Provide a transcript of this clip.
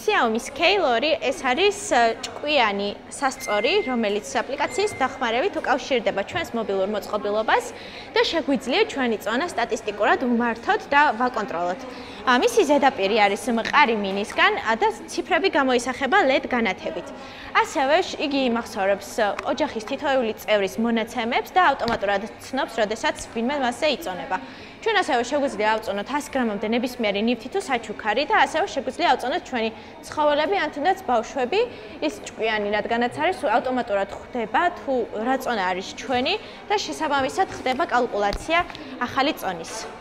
Xiaomi Scale 2 ეს არის ჭკვიანი სასწორი, რომელიც აპლიკაციის დახმარებით უკავშირდება ჩვენს მობილურ მოწყობილობას და შეგვიძლია ჩვენი წონა სტატისტიკურად ვმართოთ და ვაკონტროლოთ. მისი ზედაპირი არის მყარი მინისგან და ციფრები გამოისახება LED განათებით. ასევე იგი იმახსოვრებს ოჯახის თითოეული წევრის მონაცემებს და ავტომატურად ცნობს, როდესაც ვინმე მასზე იწონება. ჩვენ ასევე შეგვიძლია ავწონოთ 100 გრამამდე ნებისმიერი ნივთი თუ საჩუქარი და ასევე შეგვიძლია ავწონოთ ჩვენი ცხოველები ან თუნდაც ბავშვები. ის ჭკვიანი რადგანაც არის ავტომატურად ხვდება თუ რა წონა არის ჩვენი და შესაბამისად ხდება კალკულაცია ახალი წონის.